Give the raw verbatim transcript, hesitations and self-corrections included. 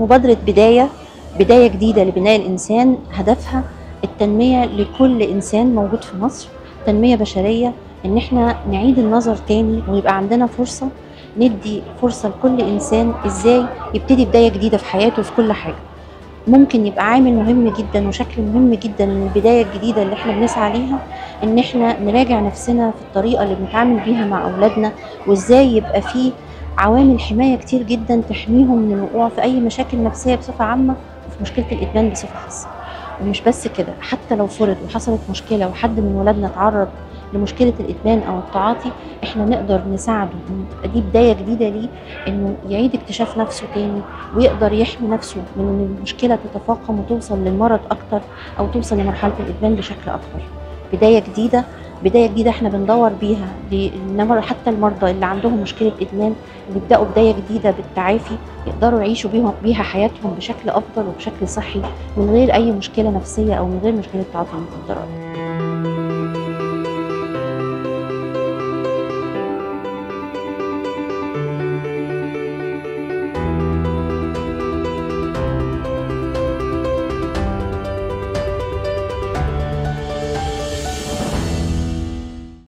مبادرة بداية بداية جديدة لبناء الإنسان، هدفها التنمية لكل إنسان موجود في مصر، تنمية بشرية، إن إحنا نعيد النظر تاني ويبقى عندنا فرصة، ندي فرصة لكل إنسان إزاي يبتدي بداية جديدة في حياته في كل حاجة. ممكن يبقى عامل مهم جدا وشكل مهم جدا من البداية الجديدة اللي احنا بنسعى ليها، ان احنا نراجع نفسنا في الطريقة اللي بنتعامل بيها مع اولادنا، وازاي يبقى في عوامل حماية كتير جدا تحميهم من الوقوع في اي مشاكل نفسية بصفة عامة وفي مشكلة الادمان بصفة خاصة. ومش بس كده، حتى لو فرض وحصلت مشكلة وحد من ولادنا اتعرض لمشكلة الإدمان أو التعاطي، إحنا نقدر نساعده إن تبقى دي بداية جديدة ليه، إنه يعيد اكتشاف نفسه تاني ويقدر يحمي نفسه من إن المشكلة تتفاقم وتوصل للمرض أكتر أو توصل لمرحلة الإدمان بشكل أكبر. بداية جديدة بداية جديدة إحنا بندور بيها للمر- حتى المرضى اللي عندهم مشكلة إدمان، اللي يبدأوا بداية جديدة بالتعافي، يقدروا يعيشوا بيها بيها حياتهم بشكل أفضل وبشكل صحي، من غير أي مشكلة نفسية أو من غير مشكلة تعاطي المخدرات.